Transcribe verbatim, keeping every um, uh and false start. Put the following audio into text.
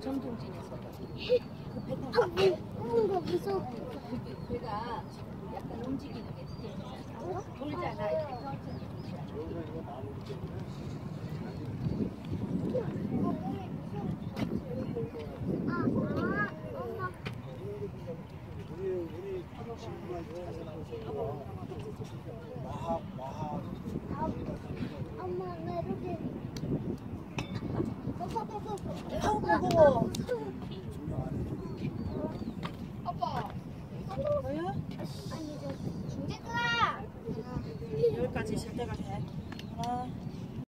정동진 녀석아. 그 배 타고. 아, 무서워. 배가 약간 움직이는 게 느껴지잖아. 돌잖아. 이렇게 아, 엄마. 우리 우리 친구만 찾아서 와합 와합. 엄마, 나 이렇게. 아우 무거워. 아빠. 뭐야? 아니, 저 중재구나. 여기까지 쉴 때가 돼. 하나.